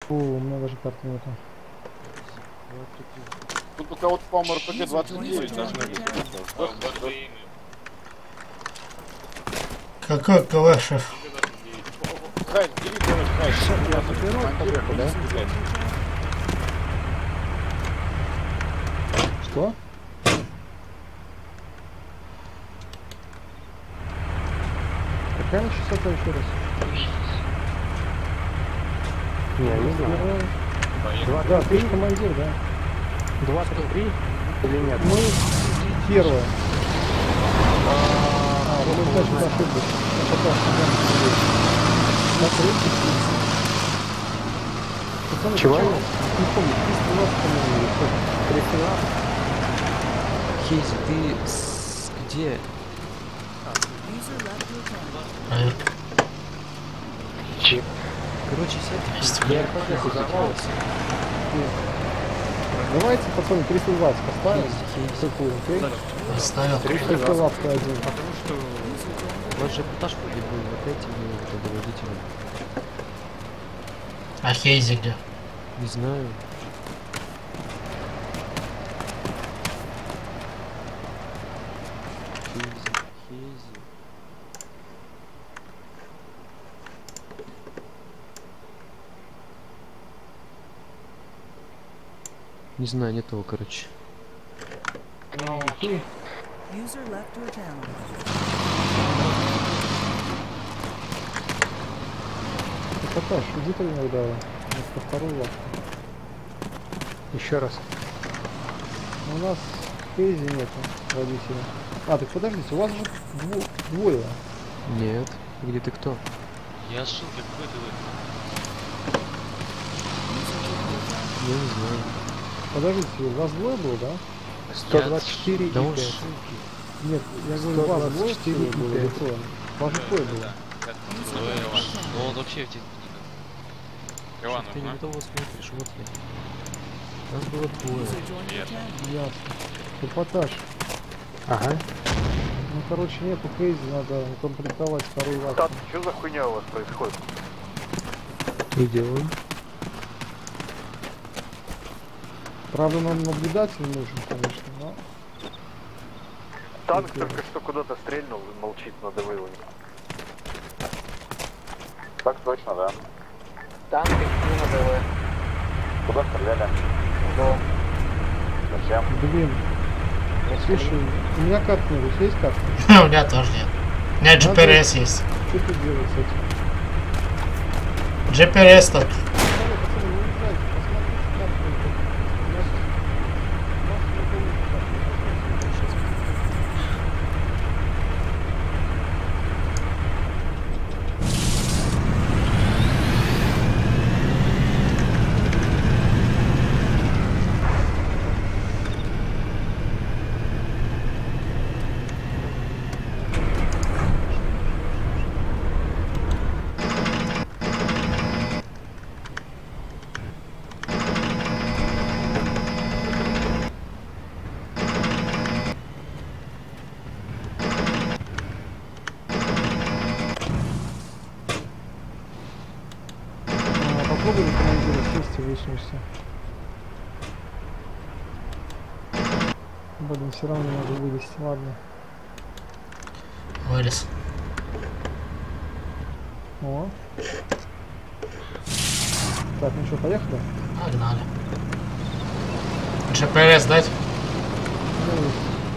Фу, у меня даже карты нету. Тут у кого-то, по-моему, РПГ-29 должны быть. Какой Калашев? Хайс, бери, короче, Хайс. Я заберу побегу, да? Что? Какая на частота еще раз? Не, не знаю. Да, ты же командир, да? 23 или нет? Мы первое. Ну, значит, ошиблись. Чего? Не помню, 312, по-моему, Хейзи, ты где? Чип. Короче, сядь. Я РПГ взорвался. Давайте потом 320 поставим. Хейзи. Какую, окей? Оставил. 320 один. Потому что у вас же эпатаж вроде был вот этими руководителями. А Хейзи где? Не знаю. Хейзи. Не знаю, нет его, короче. Ну, ты. User left your channel. Эпатаж, иди ты иногда. Это второй лап. Еще раз. У нас Хейзи нету водителя. А, так подождите, у вас же двое. Нет. Где ты кто? Я ссылки выкидываю. Я не знаю. Подождите, у вас двое было, да? 124 Да и он 5. Нет, я говорю, у вас двое 124 было и или 5. трое? У вас же трое было. Как двое Иван. Ну он вообще в технике. Иван, Ты не того смотришь, вот я. Нас было двое. User joined your channel. Ясно. Эпатаж. Ага. Ну, короче, нету Хейзи, надо укомплектовать второй лап. Тат, что за хуйня у вас происходит? И делаем. Правда, нам наблюдатель нужен, конечно, но... Танк только что куда-то стрельнул и молчит, надо выявить. Так точно, да. Танк на ДВ. Куда стреляли? Дом. Зачем? Блин, слушай, у меня карт нет, у тебя есть карта? У меня тоже нет. У меня GPRS есть. Что тут делать с этим? GPRS только. Пацаны, не уезжайте, посмотрите карту. У нас попробуй на командира сесть и высунешься. Блин, все равно не могу вылезти, ладно. Вылез. О. Так, ну что, поехали? Погнали. GPRS дать? Ну,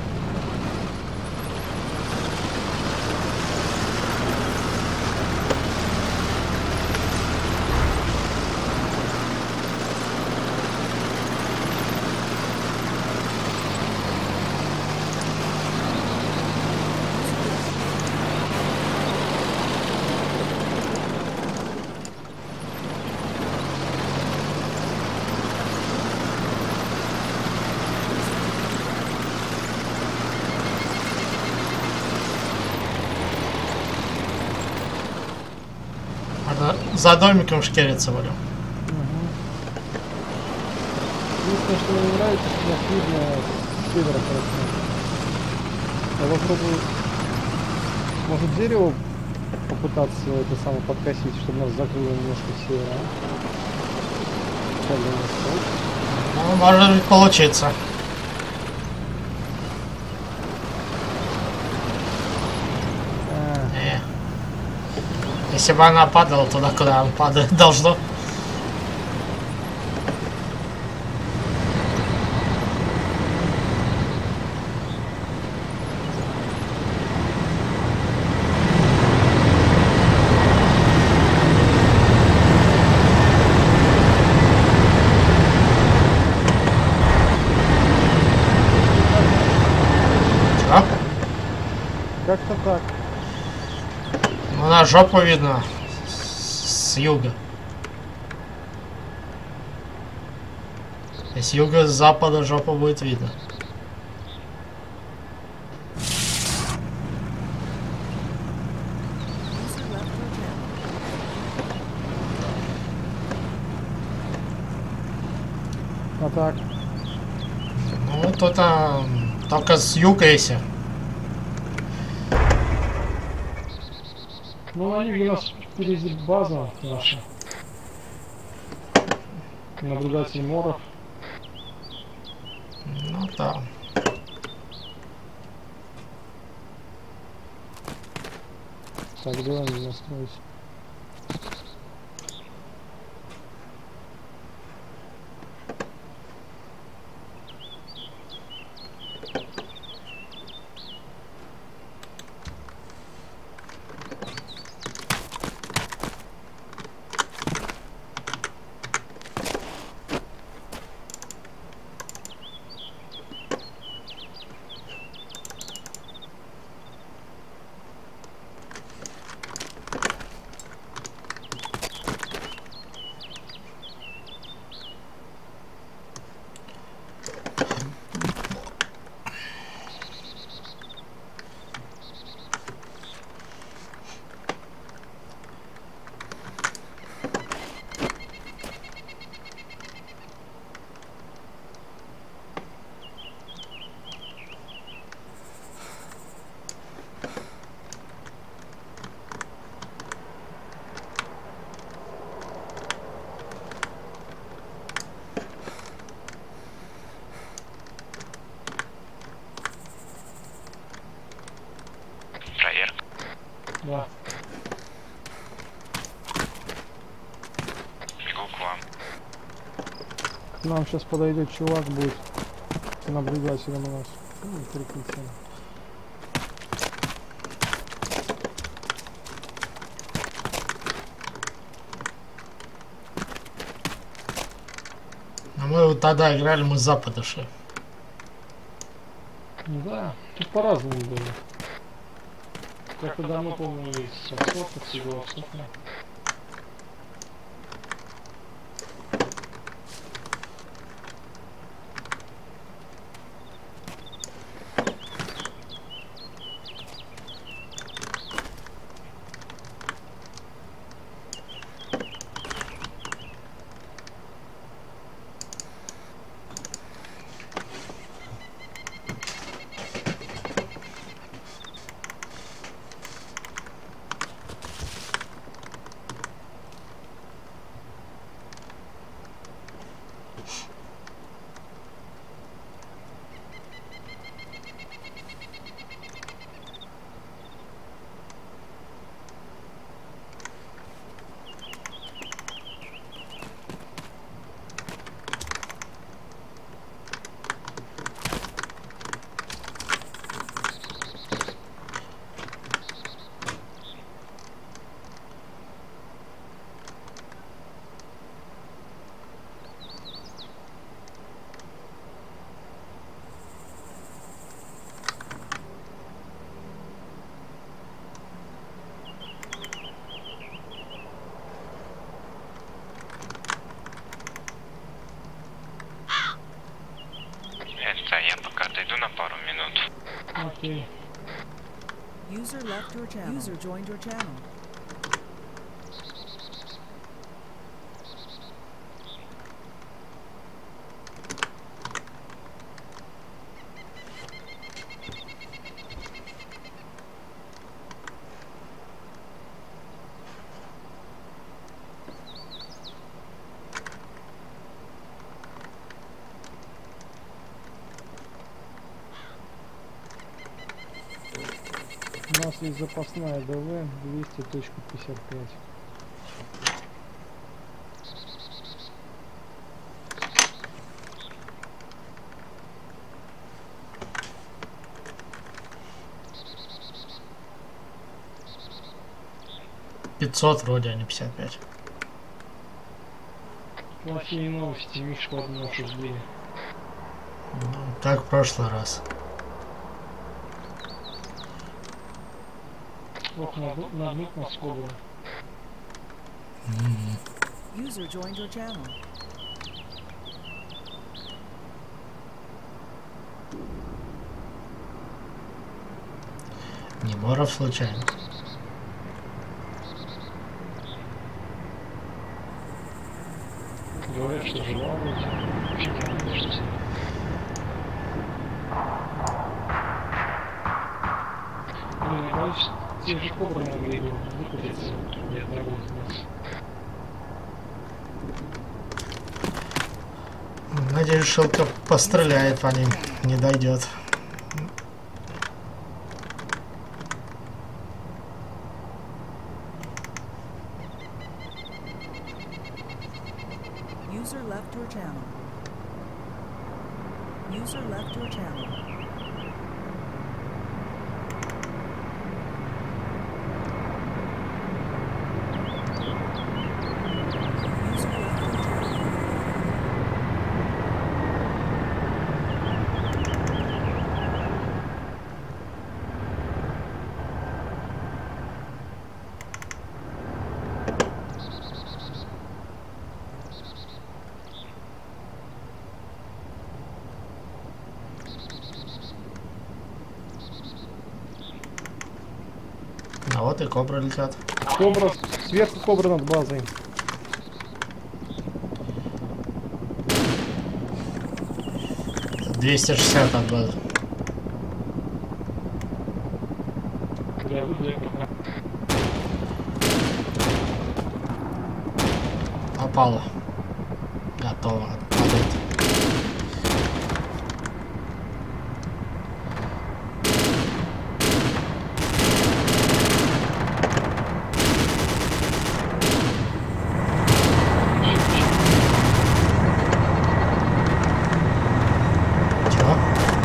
Надо за домиком шкериться будем. единственное, что мне не нравится, что нас видно с севера хорошо. Я попробую, может, дерево попытаться это самое подкосить, чтобы нас закрыло немножко с севера. для нас, да? Ну, может быть получится. Если бы она падала туда, куда она падать должно. Что? Как-то так. Ну, на жопу видно. С юга. С юга, с запада жопа будет видно. User left your channel. А так. Ну, тут только с юга если. Ну, они у нас впереди база наша. Наблюдатель моров. Ну, да. Так, давай не настроить. Проверка. Да. Бегу к вам. К нам сейчас подойдет чувак, будет наблюдателем у нас. Ну, прикрытием. А мы вот тогда играли, мы с запада шли. Да, тут по-разному было. Как-то давно, помню, из Сапсота всего, собственно. Я пока отойду на пару минут. Окей. User left your channel. User joined your channel. нас есть запасная ДВ 200.55. $500 вроде, а не 55. Плохие новости, Мишку от нас убили. Ну, как в прошлый раз. Ох, нагнут нас кобра. User joined your channel. Неморов случайно. Говорят, что жила лучше. Ну, боюсь, те же кобры могли бы выкупиться ни одного из нас. Надеюсь, Шелка постреляет по ним, не дойдет. User left your channel. User left your channel. User left your channel. А вот и кобры летят. Кобра, сверху кобра над базой. Это 260 от базы. Я выйду, Попало. Готово. Падает. Чего?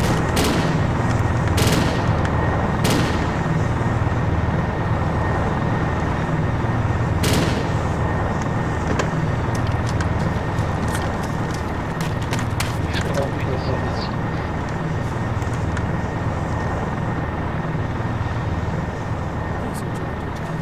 User joined your channel.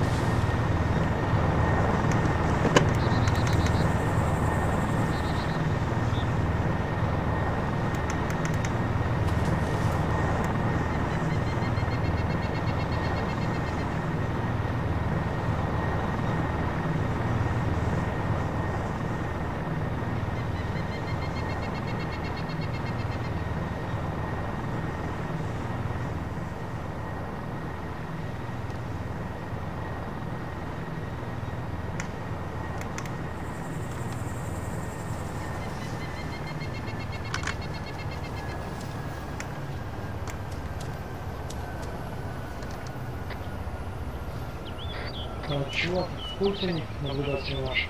чувак, Путин, наблюдатель наш.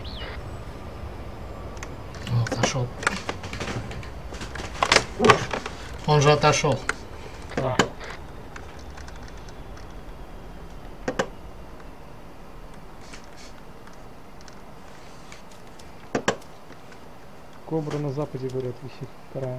Он отошел. Он же отошел. А. Кобра на западе, говорят, висит вторая.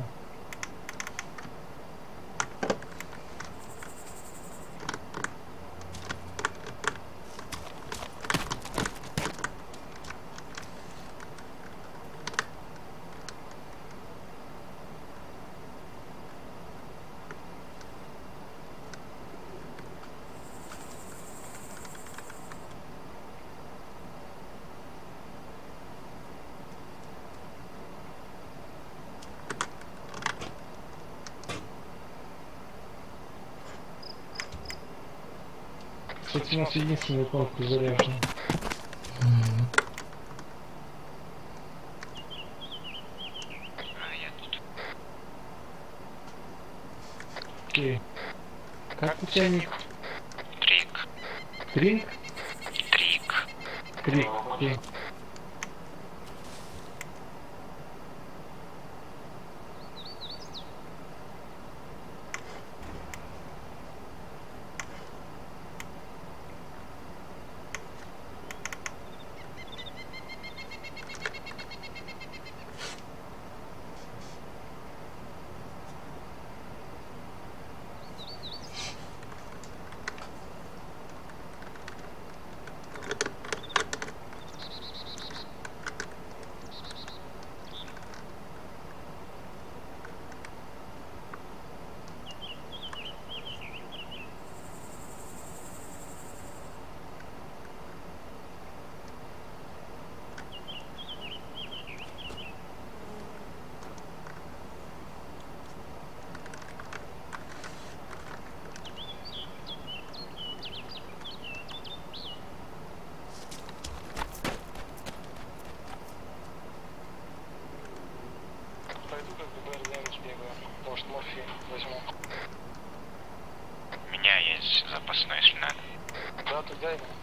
Кстати, у нас единственный конкурс заряжен. Я тут. Окей. Как у тебя ник? 3К. Тринг? Трик. Трик. Окей. У меня есть запасной, если надо. Да, ты дай мне.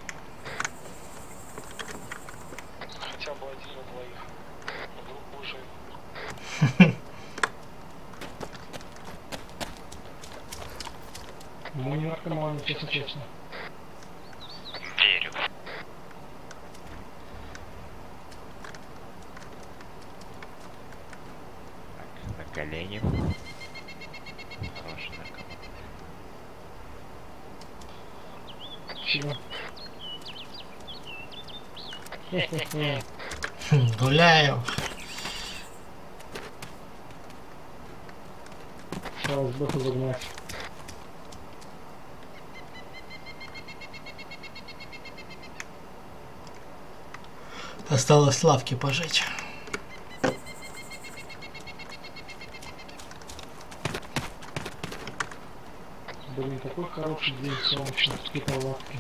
Хотя бы один на двоих. Вдруг уже. Мы не наркоманы, честно. Верю. Так, на колени. Хороший наркоман. Спасибо. Гуляю. Сейчас бэха загнать. Осталось лавки пожечь. Блин, такой хороший день солнечный, такие палатки.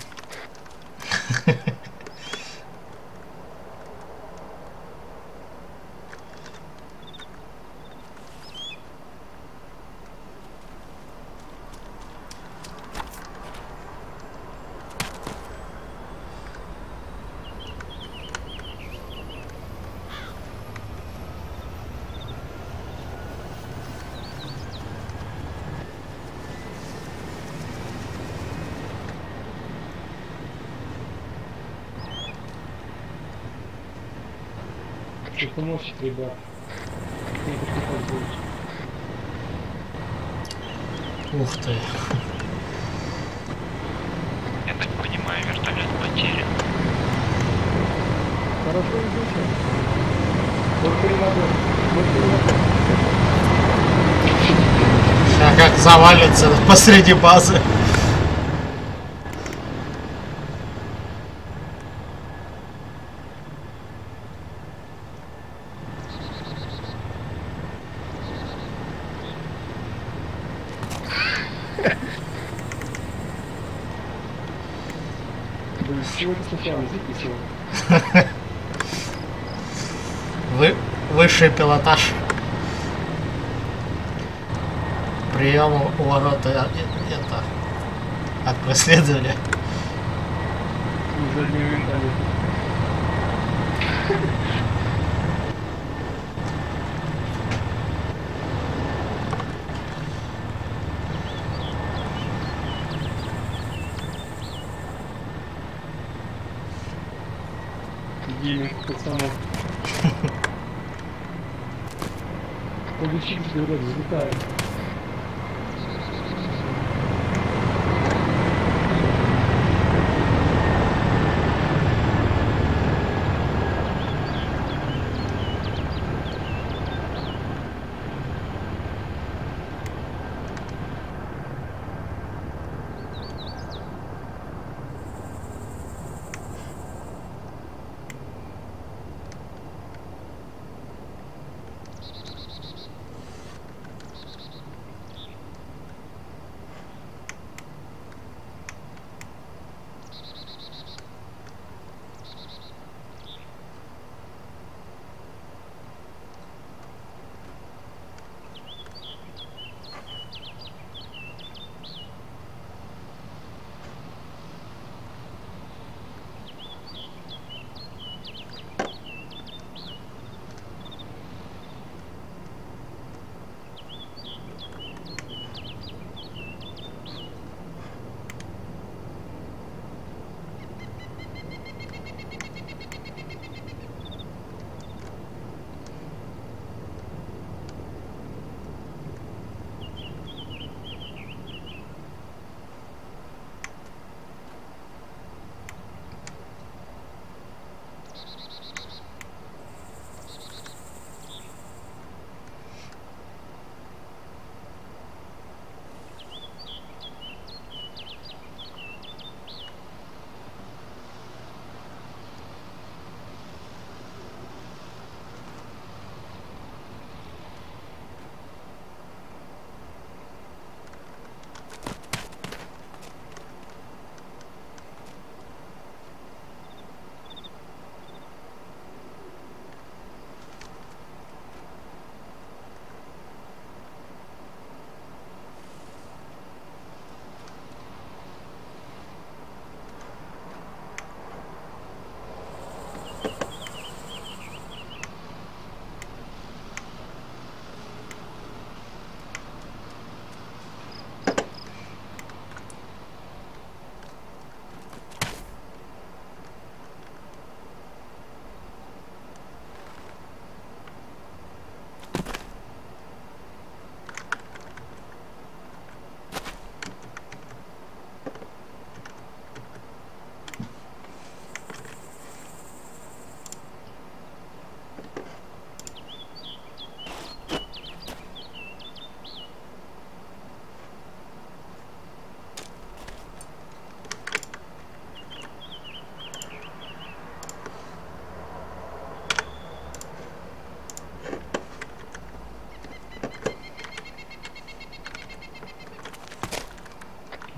Что-то носит, ребят. Какие-то кто-то будет. Ух ты. Я так понимаю, вертолет потерян. Хорошо идете. Вот переводок. Сейчас как завалится посреди базы. Блин, с чего ты сначала записывал? Высший пилотаж. Прием у ворота это от преследования. Уже не вертолет. Гейминг пацанов. Получились, говорят, взлетают.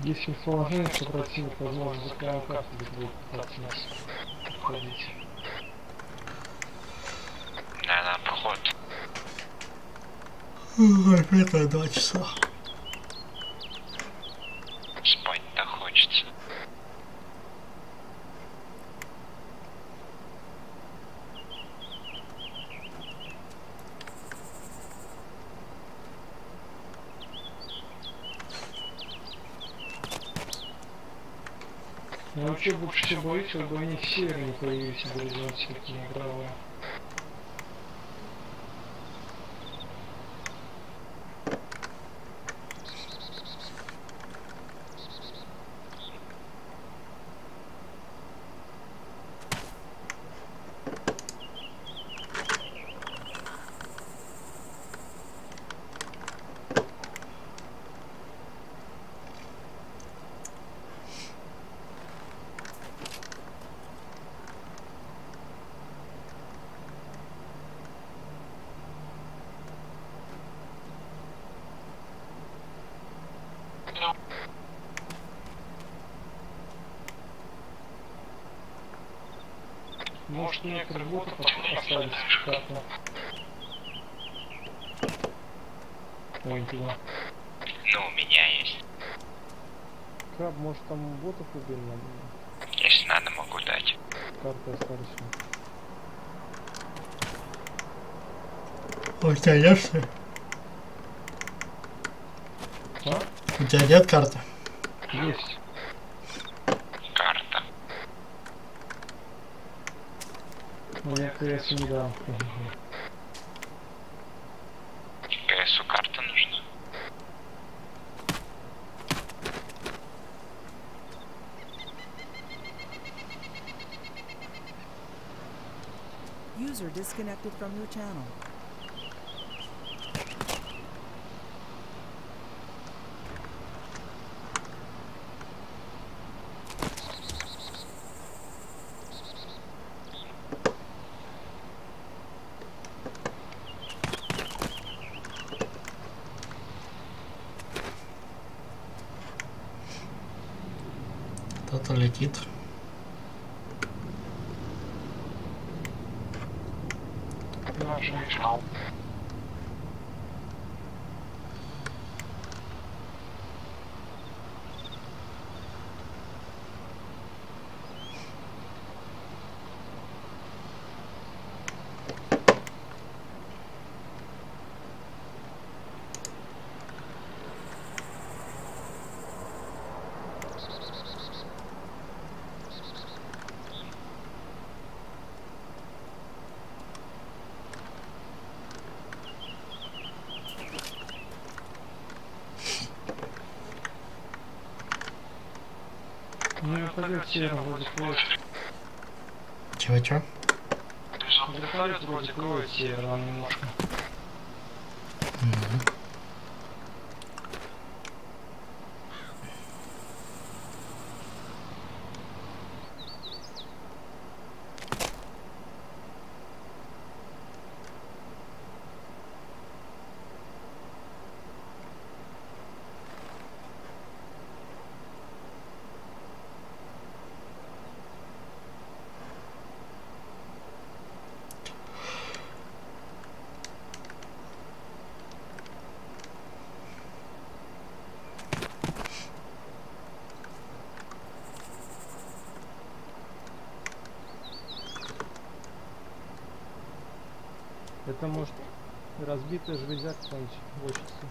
Есть предположение, что противник, возможно, закрываем карту, где будет пытаться нас обходить. Да, на проход. Это 2 часа. Спать-то хочется. Я вообще больше всего боюсь, как бы они все не появились на горизонте, такие игровые. Может, некоторые боты остались в карту. Ой, туда. Ну, у меня есть. Краб, может, там ботов убили надо? Если надо, могу дать. Карты остались. У тебя нет, что ли? А? У тебя нет карты? Есть. Карта. Я КС не дам. КСу карта нужна. User disconnected from your channel. Кто-то летит. Наш мешал. Ну, вертолет севером вроде плывет. Чего-чего? Вертолет вроде кроет севером немножко. Это может разбитый железяк какой-нибудь бочится.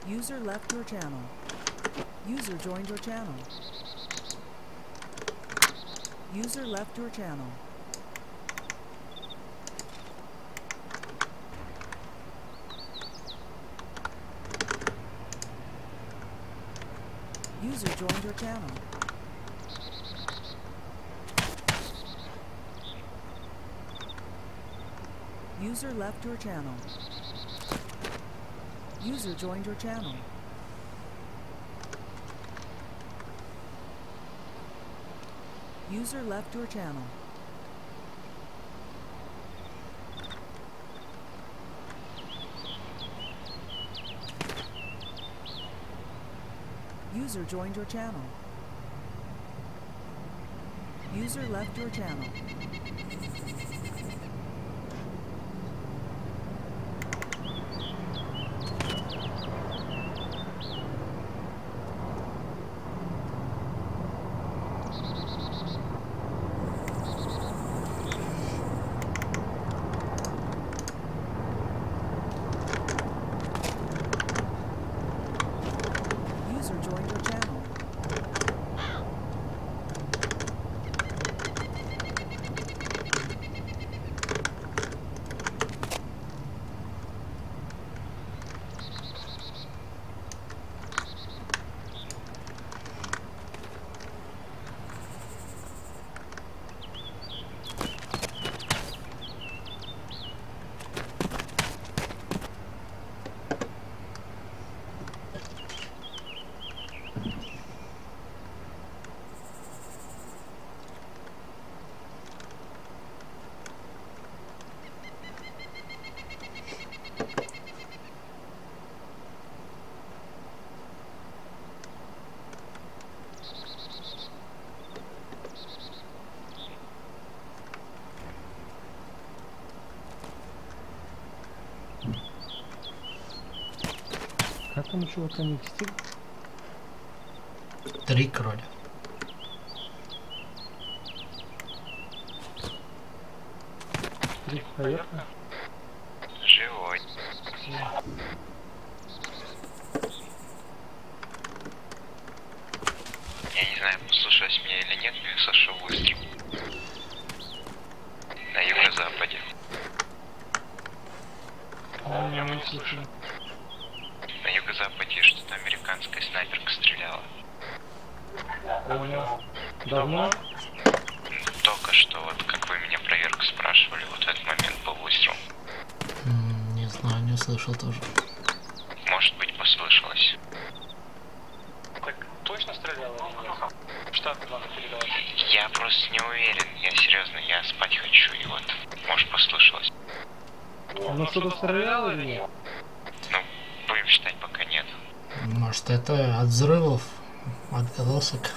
User left your channel. User joined your channel. User left your channel. User joined your channel. User left your channel. User joined your channel. User left your channel. User joined your channel. User left your channel. User joined your channel. Как там у чувака ник стиль? Три кроля. Три поверхня. Живой. Я не знаю, послушалось меня или нет, но я слышал выстрел. На юго-западе. Я не слышу. На юго-западе что-то американская снайперка стреляла. Понял. Давно? Только что, вот как вы меня проверку спрашивали, вот в этот момент был выстрел. Не знаю, не слышал тоже. Может быть, послышалось. Так точно стрелял или нет? Штат надо передавать. Я просто не уверен, я серьезно, я спать хочу, и вот, может, послышалось. Оно что-то стрелял или нет? Ну, будем считать, пока нет. Может, это от взрывов, отголосок.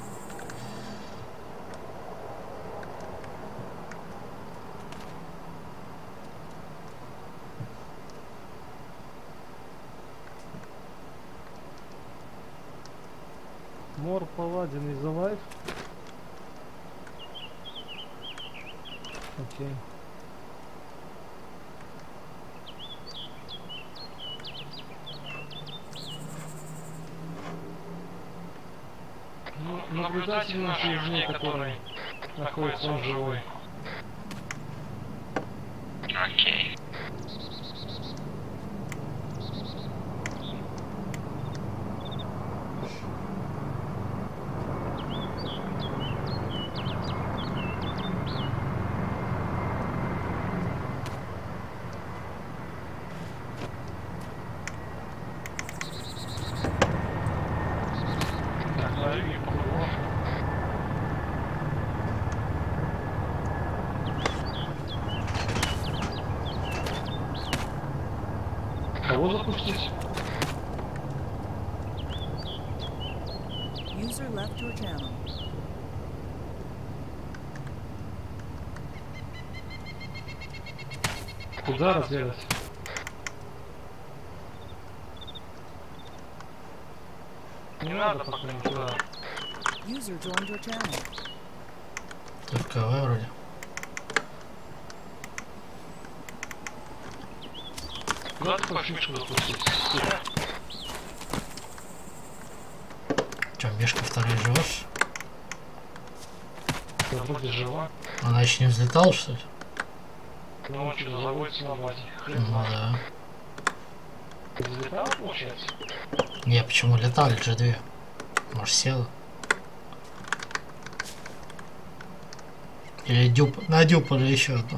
Мор Паладин из Alive. Окей. Ну, наблюдатель наш южнее, который находится он живой. Окей. Кого запустить? User left your channel. Куда разведать? Не надо пока ничего. User joined your channel. Только вроде. Куда ты хочешь мишку запустить? Че, Мишка вторая живешь? Да, вроде жива. Она еще не взлетала, что ли? Ну, он что, заводится на базе. Ну да. Взлетала, получается? Не, почему летали же две? Может, села? Или надюпали еще одну?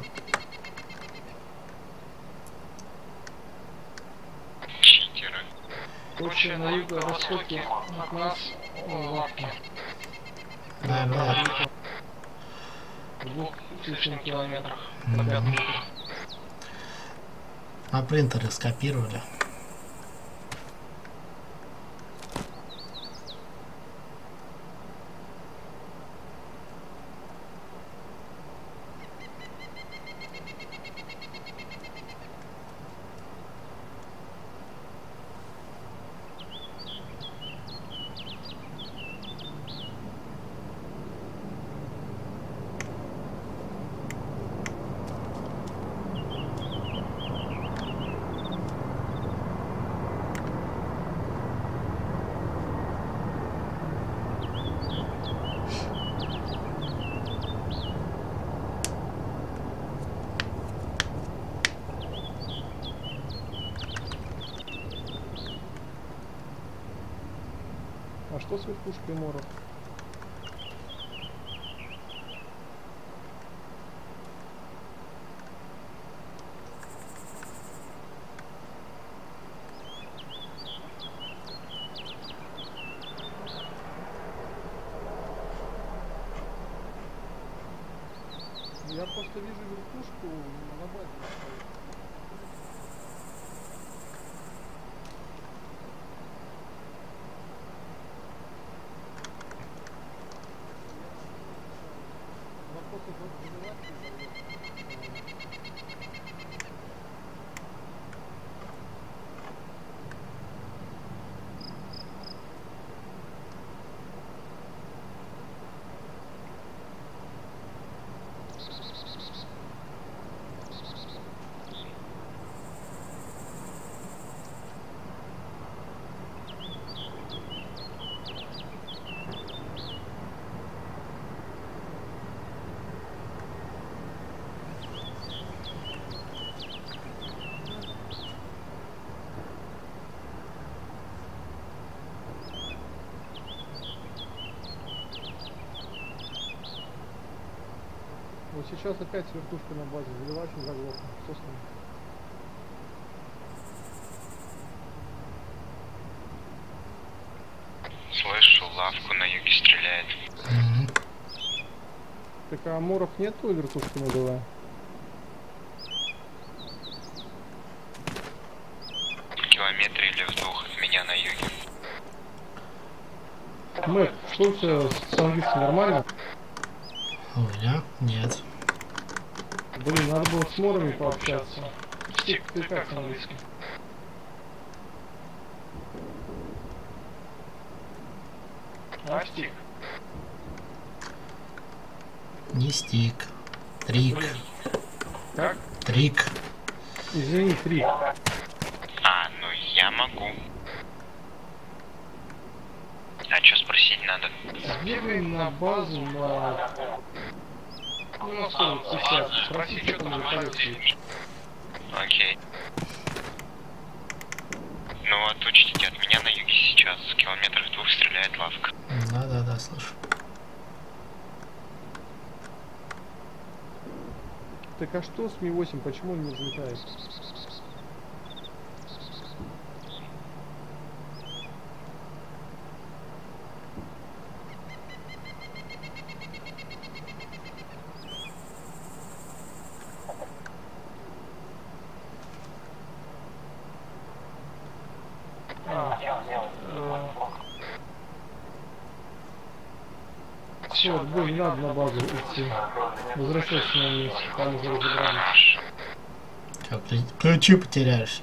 Читеры. Короче, на юго-востоке от нас лавки. Да, да. В 2,5 километрах. На принтере скопировали. А что с верхушкой моров? Я просто вижу верхушку на базе. Вот сейчас опять вертушка на базе, заливать не заглохнет. Что с ним? Слышу, лавку на юге стреляет. Так а моров нету вертушки на ДВ? В километре или в 2 от меня на юге. Мэтт, что у тебя с английским нормально? У меня? Нет. Блин, надо было с морами пообщаться. Стик, ты как с английским? А, Стик? Не стик. Трик. Как? Трик. Извини, Трик. А, ну я могу. А что спросить надо? Сбегаем на базу на... Ну, на 40-50. Спроси, что там на коллекции. Окей. Ну вот учтите, от меня на юге сейчас километров 2 стреляет лавка. Да, слышу. Так а что с Ми-8? Почему он не взлетает? Все, отбой, не надо на базу идти. Возвращайся на место, там уже разобрались. Чё, ключи потеряешь?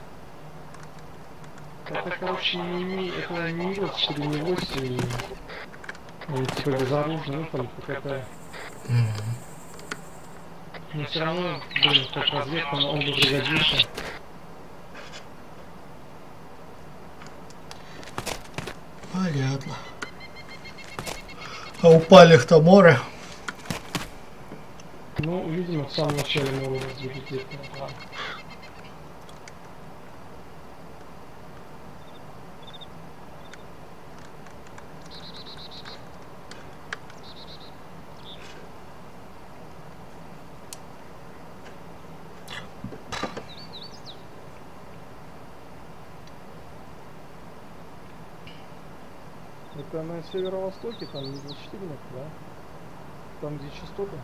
Это, короче, это не Ми-8 или Ми-8, он типа безоружный, ну там какая-то... Но все равно, блин, как разведка, он бы пригодился. Понятно. А упали в то море. Ну, видимо, в самом начале море разбудить. Это на северо-востоке, там не 24 метра, да? Там где частоты.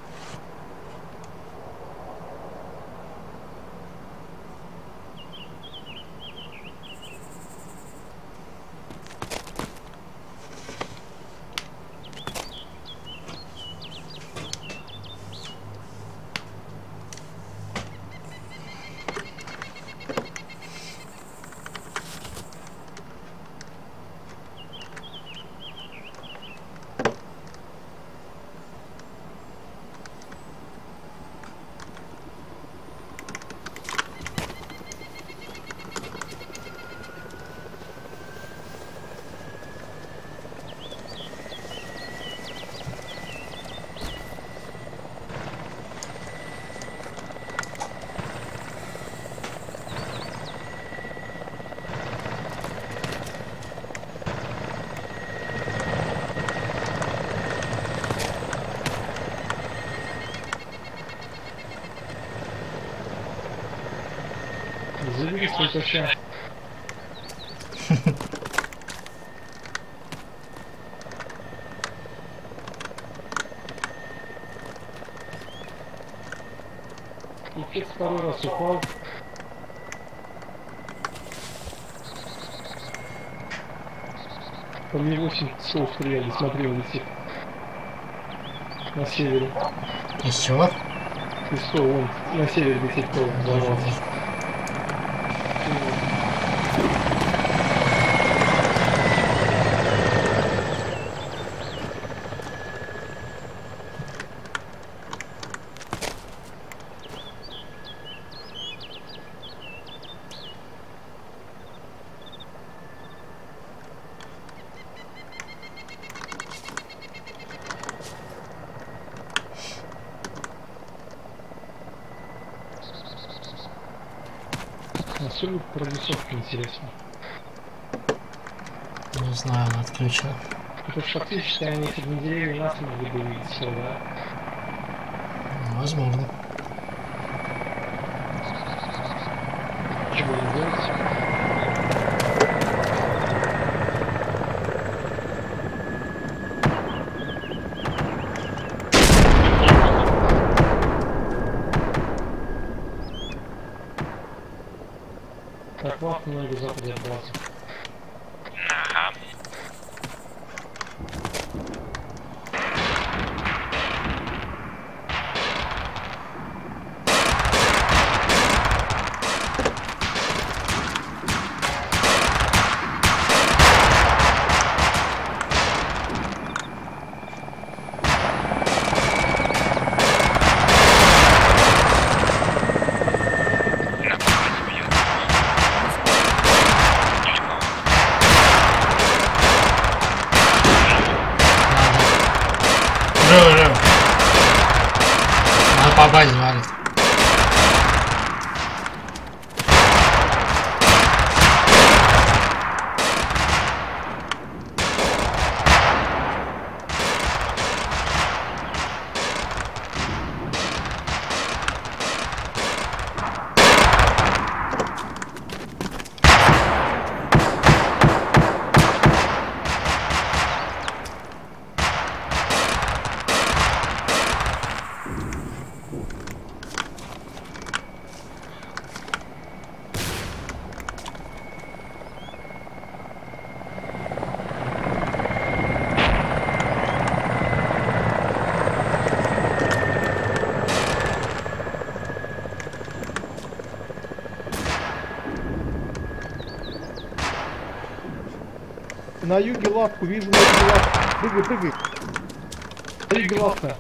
Забери сколько сейчас. И ты второй раз упал. По мне 8 часов стреляли, смотри, он летит. На севере. Из чего? Из что, вон, на севере летит кто взорвался. Особенно продюсовка интересно. Не знаю, она отключена. Это фактически они под деревья нас могли бы видеть все, да? Возможно. Чего не делать? Так, лапу надо западе от базы. Ага. Живо. Надо по базе валить. На юге лапку, вижу на юге лапку. Прыгай. На юге лапка.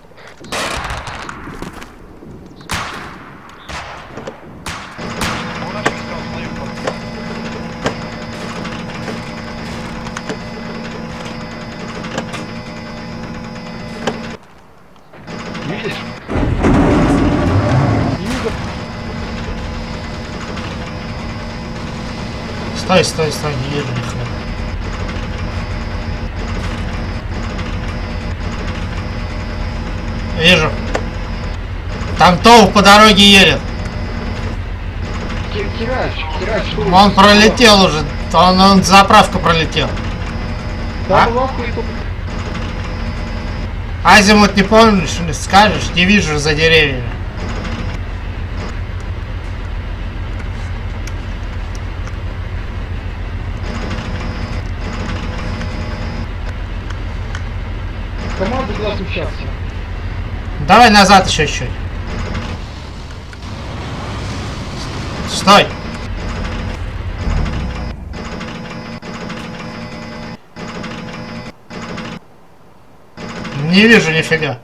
Стой, стой, стой, не вижу ни хрена. Вижу. Там ТОУ по дороге едет. Херач, Он пролетел уже. Он заправку пролетел. Там лавка и тут. Азимут не помнишь, не скажешь? Не вижу за деревьями. Команда глаз участия. Давай назад еще чуть. Стой! Не вижу нифига.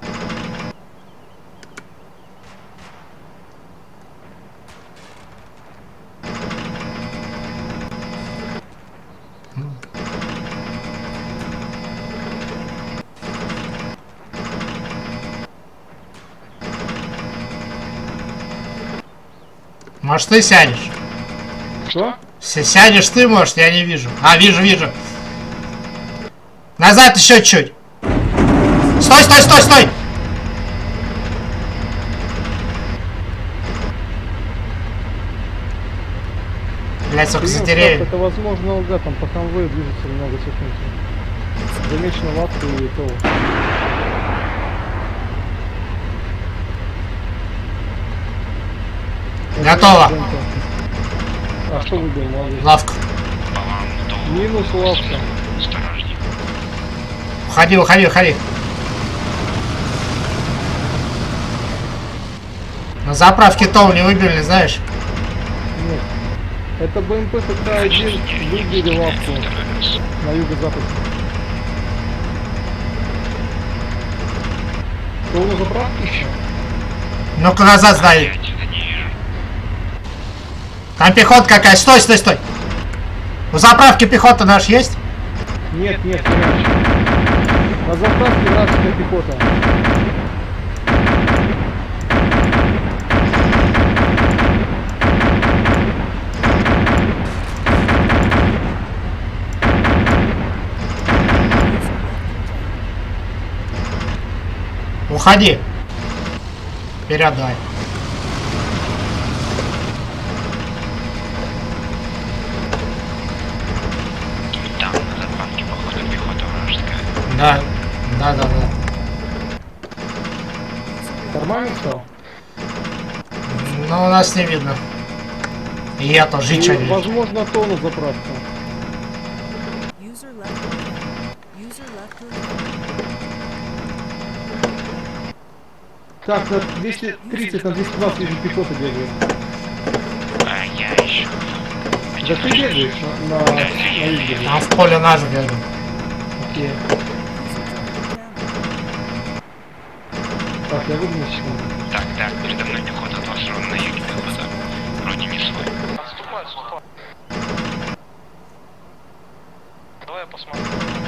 Может, ты сядешь? Что? Сядешь ты, может, я не вижу. А, вижу, вижу. Назад еще чуть. Стой, стой, стой, стой! Блять, сколько за деревья. Это возможно лга, там по конвою движется много техники. Замечена лапка и ТОУ. Готово. А что выбил, молодец? Лавку. Минус лавка. Осторожней. Уходи, уходи, уходи. На заправке ТОУ не выбили, знаешь? Нет. Это БМП ТК-1 выбили лавку на юго-западе. ТОУ на заправке еще? Ну-ка назад сдай. Там пехота какая. Стой, стой, стой. У заправки пехота наш есть? Нет, нет, не наш. На заправке вражеская пехота. Уходи. Вперед давай. Там на заправке, походу, пехота вражеская. Да, да, да, да. Нормально стал? Но у нас не видно. И я тоже ничего не вижу. Возможно, то на заправке. User left your channel. User left your channel. Так, на 230, на 220 вижу пехота бегает. А я еще. Да ты бегаешь на юге. Там в поле наш бегал. Окей. Так, я выйду на секунду. Так, так, передо мной пехота, от вас ровно на юге пехота. Вроде не свой. Отступай, отступай. Давай я посмотрю.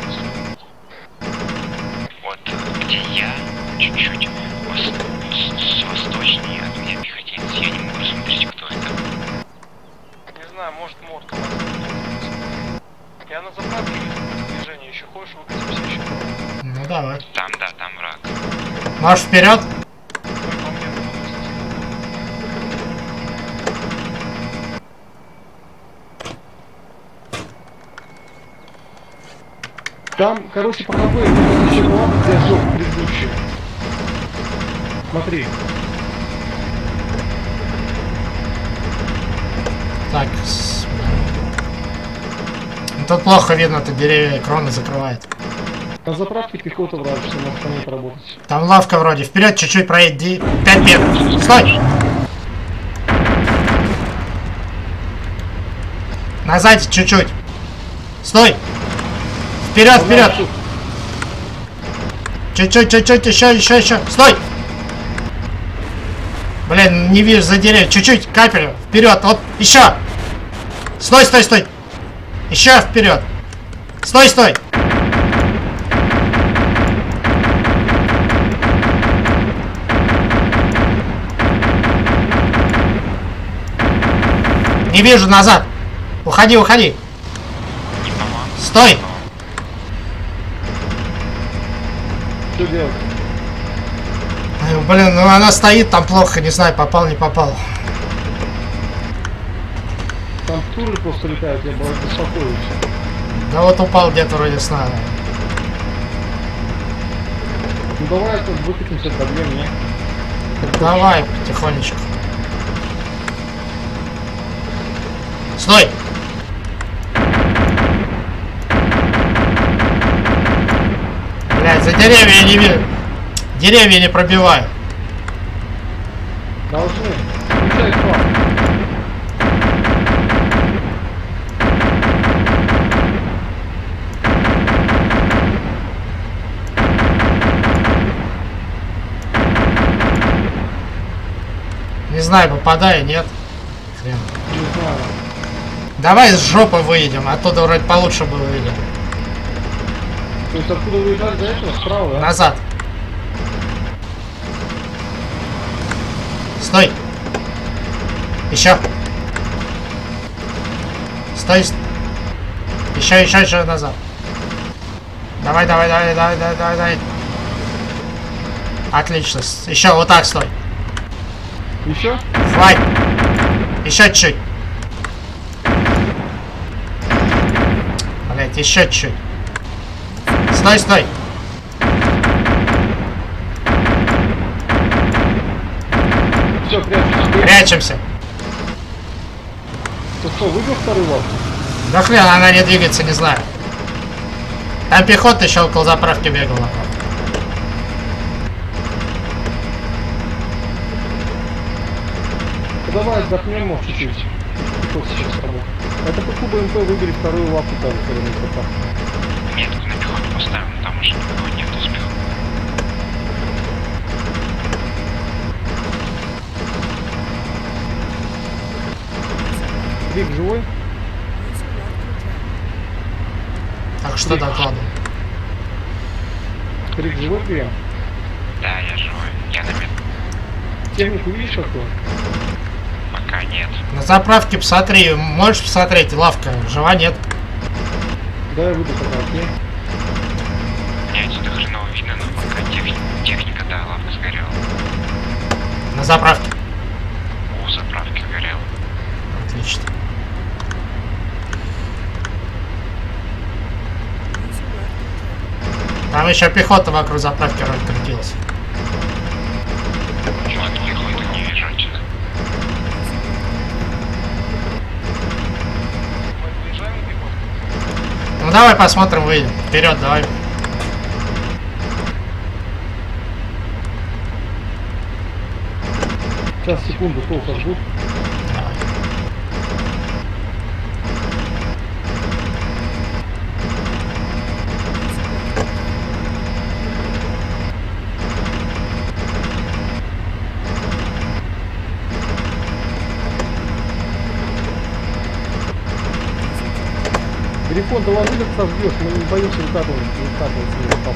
Вот где я, чуть-чуть с восточнее от меня пехотинец, я не могу рассмотреть, кто это. Не знаю, может мод команда. Я на заправке вижу движение, еще хочешь, выкатимся еще. Ну давай. Там, да, там враг. Можешь вперед? Только у меня Там, короче, по конвою еще лавка, где я сжег предыдущую. Смотри. Так. Ну, тут плохо видно, тут деревья кроны закрывает. На заправке пехота вражеская, может по ней работать. Там лавка вроде. Вперед чуть-чуть проедь. 5 метров. Стой! Назад чуть-чуть. Стой! Вперед, вперед! Чуть-чуть, чуть-чуть, еще. Стой! Блин, не вижу за деревья. Чуть-чуть, капель. Вперед, вот, еще! Стой, стой, стой! Еще вперед! Стой, стой! Не вижу, назад! Уходи, уходи. Не помог. Стой! Что делать? Блин, ну она стоит там плохо, не знаю, попал, не попал. Там туры просто летают, я беспокоюсь. Да вот упал где-то вроде с нами. Ну давай тут выкатимся, добьем, не? Давай, потихонечку. Стой! Блядь, за деревья я не вижу. Деревья не пробиваю. Должны. Включай флаг. Не знаю, попадаю, нет. Хрен. Не знаю. Давай с жопы выйдем, оттуда вроде получше было видно. То есть откуда выезжать до этого? Справа, да? Назад. Стой. Еще. Стой. Еще назад. Давай. Отлично. Еще вот так стой. Еще? Флай. Еще чуть-чуть. Блять, еще чуть-чуть. Стой. Все, прячемся. Прячемся. Ты что, выбил второй лап? Да хрен, она не двигается, не знаю. Там пехота еще около заправки бегала. Ну, давай отдохнем, может, чуть-чуть. Что сейчас с тобой? Это по кубу МП выбери вторую лапу там, Нет, на пехоту поставим, там уже никого нет успеха. Крик живой? Так что докладывай. Крик живой, Крем? Да, я живой. Я на метр. Технику видишь какую? Пока нет. На заправке посмотри, можешь посмотреть, лавка жива, нет? Да, я выйду пока, окей? Мне отсюда хреново видно, но пока техника, да, лавка сгорела. На заправке. У заправки горела. Отлично. Там еще пехота вокруг заправки вроде крутилась. Вот пехоту не вижу отсюда. Мы выезжаем на пехоту. Ну давай посмотрим, выйдем. Вперед, давай. Сейчас, секунду, пол сожгут. Давай. Грифон, да ложи, как сожгешь, мы не боимся выкатываться.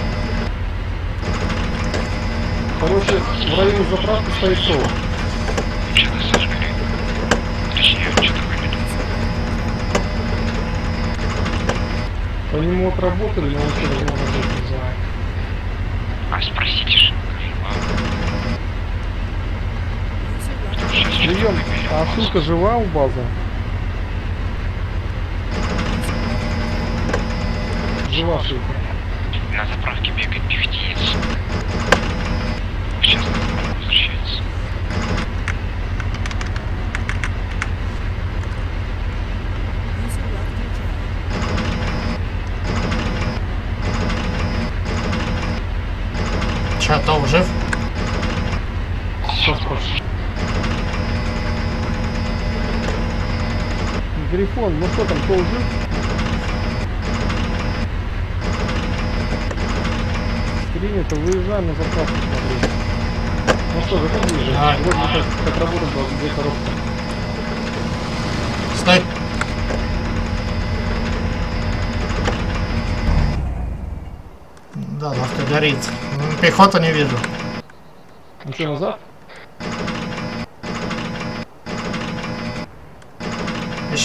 Короче, в районе заправки стоит шоу. Что-то сожгли. Точнее, что-то выбили. По нему отработали, но он все равно работает, не знаю. А спросите же. Прием, а ссылка жива у базы? Жива ссылка. На заправке бегает пехотинец. Сейчас на заправку возвращается. Че, Том жив? Сейчас прошу. Грифон, ну что там, кто жив? Принято, выезжаем на заправку смотреть. Ну что, заходи уже. Давай. Вроде бы как работает две коробки. Стой. Да, лавка горит. Пехоту не вижу. Ну что, назад?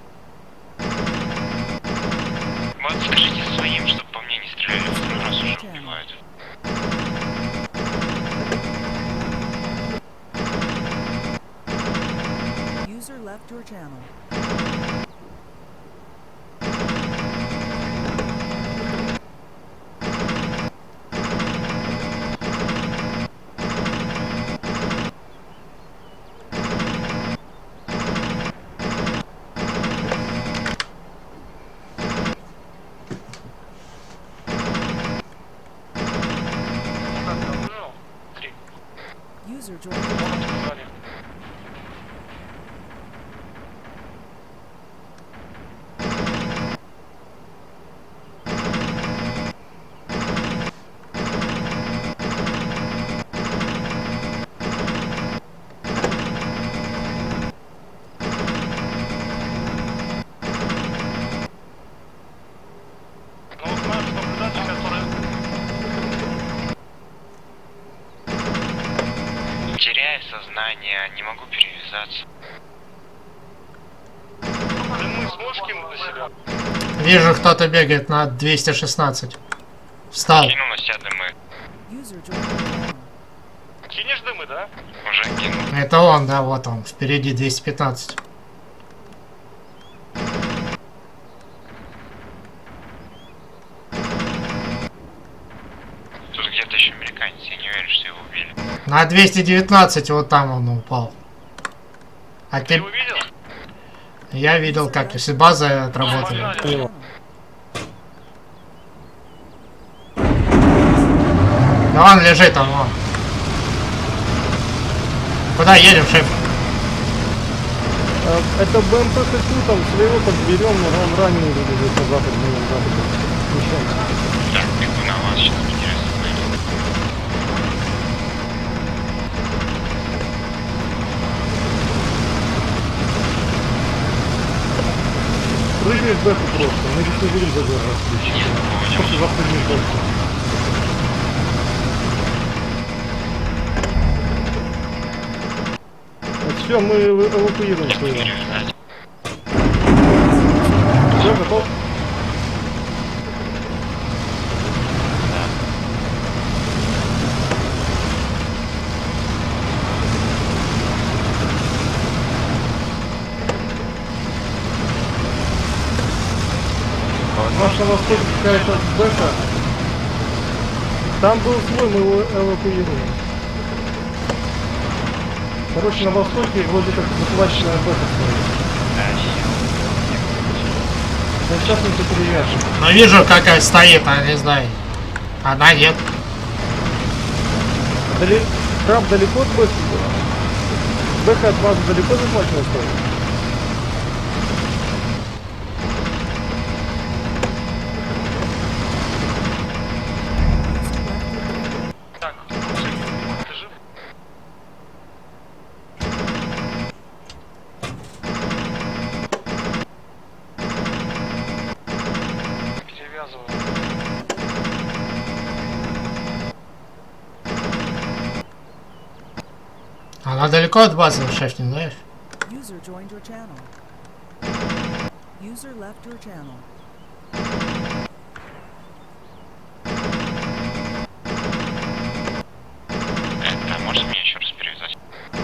Вот скажите своим, чтобы по мне не стреляли, второй раз уже убивают. User left your channel. User joined your channel. Ну вот наш наблюдатель, который... Теряю сознание, не могу перевязаться. Дымы сможешь кинуть на себя? Вижу, кто-то бегает на 216. Встал. Кинул на себя дымы. User joined your channel. Кинешь дымы, да? Уже кинул. Это он, да, вот он. Впереди 215. Тут где-то еще американец, я не уверен, что его убили. На 219 вот там он упал. А Ты ты... его видел? Я видел, как если база отработали. Погнали. Да он лежит там, вон. Куда едем, шеф? Это БМП ХК, там своего подберем, но он раненый выглядит на западном западе. Так, бегу на вас, сейчас интересно будет. Прыгаешь в бэху просто, мы здесь не будем задерживаться. Просто запрыгнешь в бэху. Все, мы эвакуируем своего. Перевязать. Все, готов? Наш на востоке какая-то бэха. Там был свой, мы его эвакуируем. Короче, на востоке вроде как захваченная бэха стоит. Но сейчас мы тут привяжем. Ну вижу, какая стоит, а не знаю. Она нет. Краб далеко от бэхи? Бэха от вас далеко захвачена стоит? Так, ты жив? Перевязываю. Она далеко от базы, шеф, не знаешь? User joined your channel. User left your channel. Это, может мне еще раз перевязать?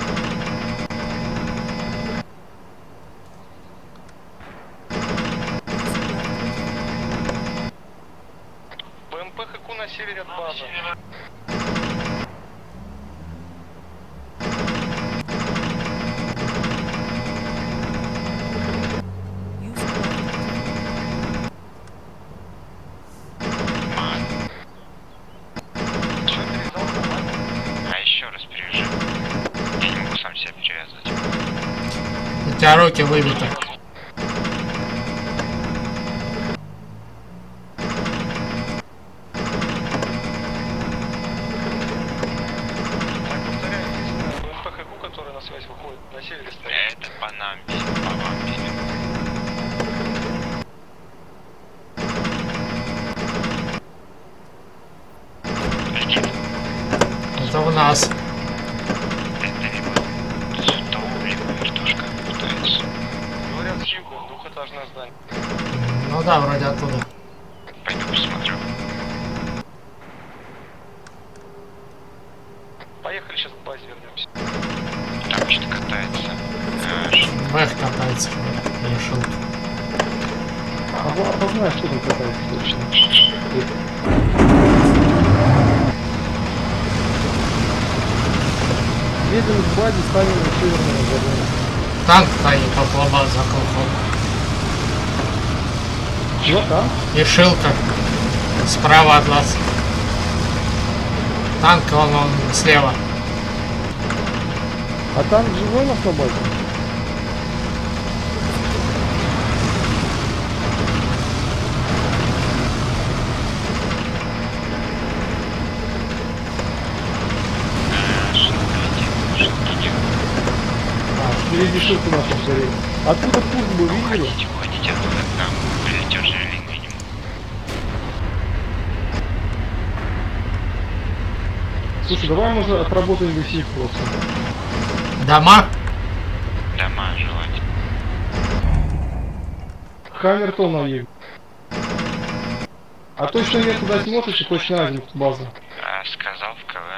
БМП ХК на севере от базы. User left your channel. Все перевязал нормально? А еще раз перевяжи. Я не могу сам себя перевязывать. У тебя руки выбиты. Так, повторяю, единственное, БМП ХК, который на связь выходит, на севере стоит. Это по нам бесит, по вам бесит. Летит. Это у нас. Это либо СТО, либо вертушка пытается. Говорят, с юга, двухэтажное здание. Ну да, вроде оттуда. Я знаю, что там катается точно. Едем к базе, ставим на северную загоне. Танк стоит около базы, около. Ну там? И Шилка справа от вас. Танк, он слева. А там живой у нас на базе? Впереди шилку нашу взяли. Откуда пусть был, видели? Уходите оттуда к нам. Прилетел Жерлин, видимо. Слушай, давай мы уже отработаем весь их просто. Дома? Дома желательно. Хаммертон на юг. А точно нет туда смотришь и точно один база. Сказал в КВ.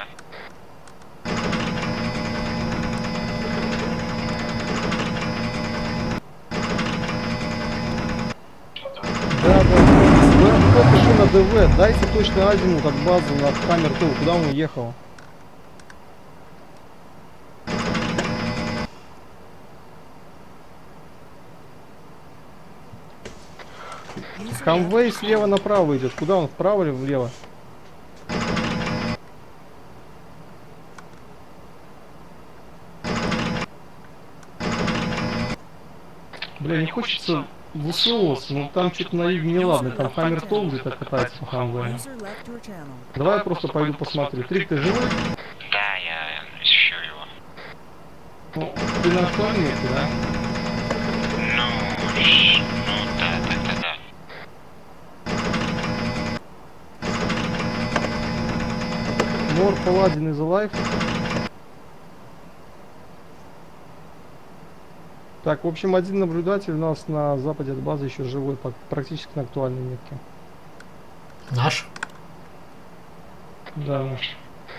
Да. Кто пишу на ДВ, дайте точно азимут от базы над Хаммертон, куда он уехал. Конвей слева направо идет. Куда он? Вправо или влево? Бля, не хочется высовываться, но там что-то на юге неладно. Там Хаммертон где-то катается по конвою. User left your channel. Давай я просто пойду посмотрю. Трик, ты живой? Да, я ищу его. Ну, ты на актуальном месте, да? Да. Мор Паладин is alive. Так, в общем, один наблюдатель у нас на западе от базы еще живой, практически на актуальной метке. Наш? Да, наш.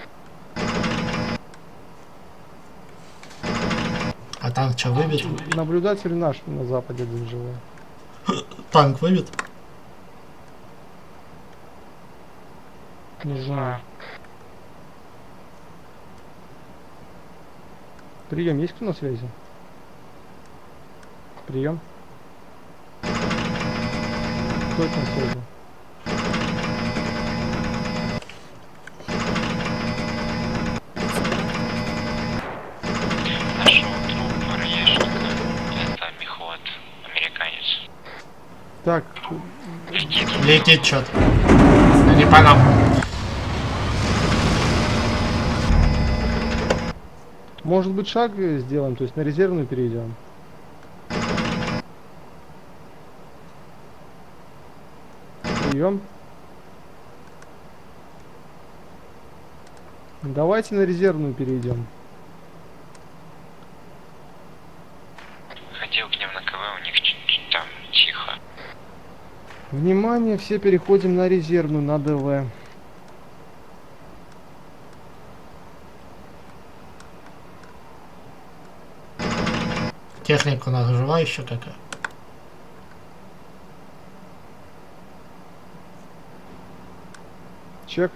А танк что, выбит? Наблюдатель наш на западе один живой. Танк выбит? Не знаю. Прием, есть кто на связи? Прием. Кто это на связи? Нашел труп РЕшника. Это мехвод. Американец. Так, Летит что-то. Да не по нам. может быть шаг сделаем, то есть на резервную перейдем. Прием. Давайте на резервную перейдем. Ходил к ним на КВ, у них там тихо. Внимание, все переходим на резервную, на ДВ. Техника у нас жива еще какая? Чек.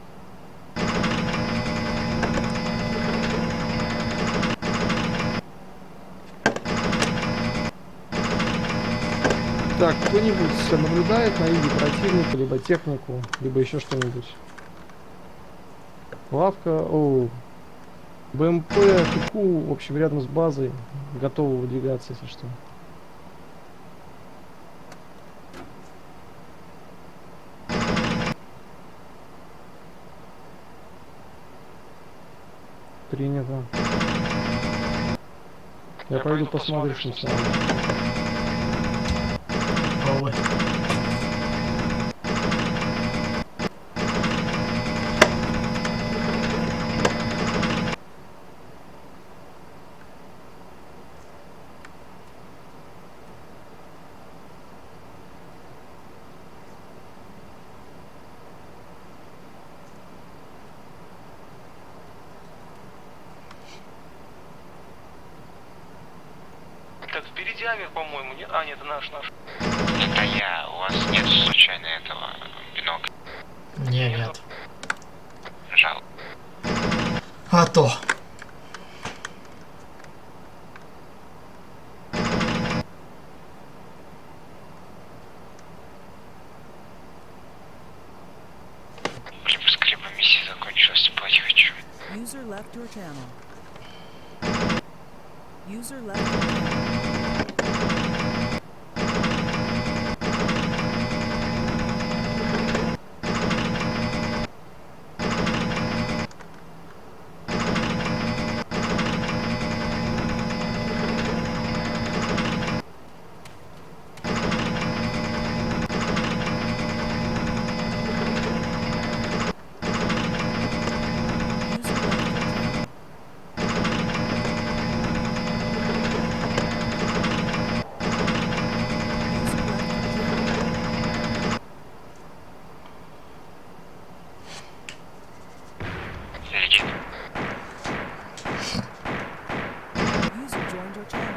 Так, кто-нибудь наблюдает на юге противника, либо технику, либо еще что-нибудь? Лавка, БМП, ККУ, в общем, рядом с базой, готовы выдвигаться, если что. Принято. Я пойду посмотрю, что там. Ой. Так, впереди Амир, по-моему, нет? А, нет, это наш. Это я. Илья, у вас нет случайно этого бинокля? Не, нет. Жалко. А то. Блин, поскорее бы миссия закончилась, спать хочу. User left your channel. User left your channel. Легит. User joined your channel.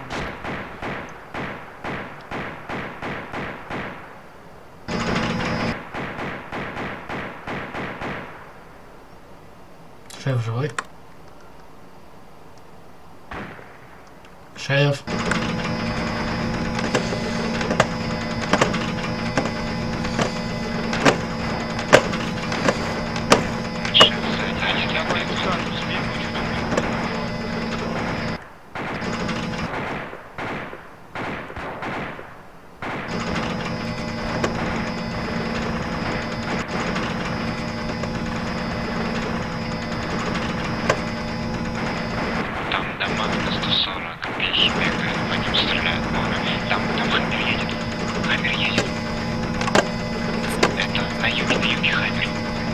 Шеф живой? Шеф. Я пойду танк сбегаю, что-то. Там дома на 140, пехи бегают, по ним стреляют море. Там Хаммер едет. Хаммер едет. Это на юге Хаммер.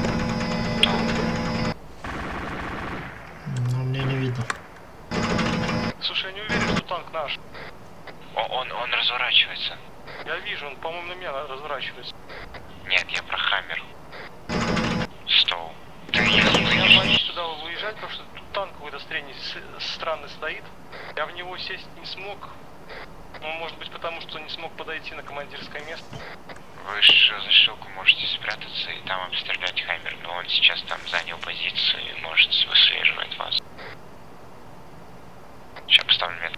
Но мне не видно. Слушай, я не уверен, что танк наш. Он разворачивается. Я вижу, он, по-моему, на меня разворачивается. Нет, я про Хаммер. Стоу. Ты Я едешь. боюсь туда выезжать, потому что тут танк какой-то странный стоит. Я в него сесть не смог. Ну, может быть, потому что не смог подойти на командирское место. Вы же за шилку можете спрятаться и там обстрелять Хаммер, но он сейчас там занял позицию и может выслеживать вас. Сейчас поставлю метку.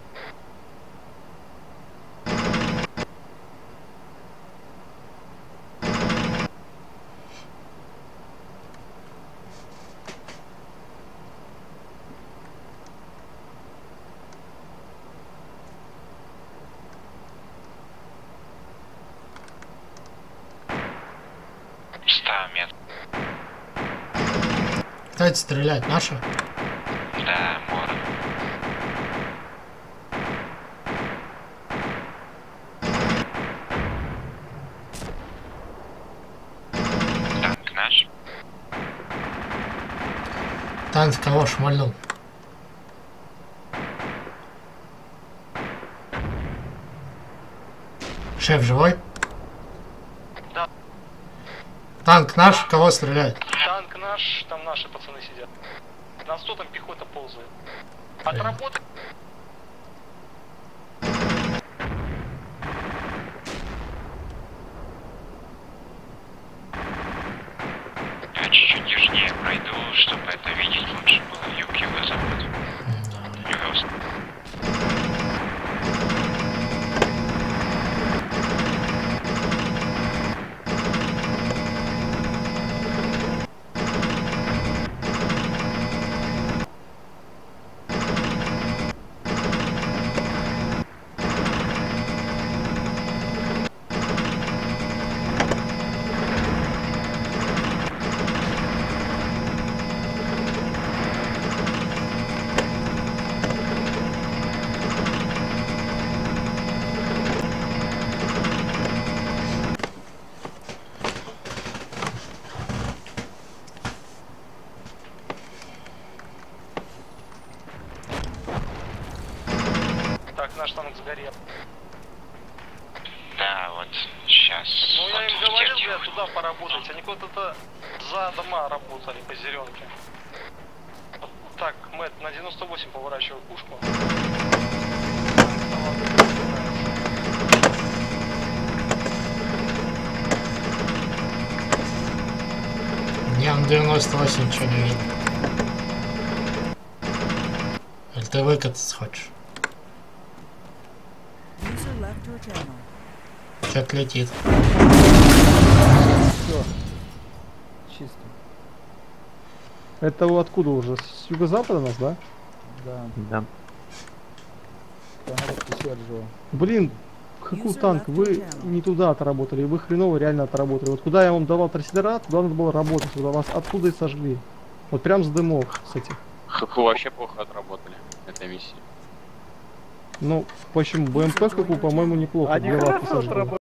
Ставим метку. Давайте стрелять. Наши? Да, море. Танк наш. Танк кого шмальнул? Шеф живой? Да. Танк наш, кого стреляет? Танк наш, там наши пацаны сидят. На 100 там пехота ползает. Отработать. Я чуть-чуть южнее пройду, чтобы это видеть лучше было. Юг, юго-запад. Юго-восток. Так, наш танк сгорел. Да, вот сейчас. Ну я им говорил, блядь, туда поработать. Они куда-то за дома работали по зеленке. Вот так, Мэтт, на 98 поворачивай пушку. Я на 98 ничего не вижу. Или ты выкатиться хочешь? User left your channel. Что-то летит. Все. Чисто. Это откуда уже? С юго-запада нас, да? Да. Да. Блин, какой танк? Вы не туда отработали, вы хреново реально отработали. Вот куда я вам давал торсидора, туда надо было работать, вот вас оттуда и сожгли. Вот прям с дымов, кстати. Хоху вообще плохо отработали этой миссии. Ну, почему? БМП, какую, по-моему, неплохо. Они Две лапы хорошо сожгли.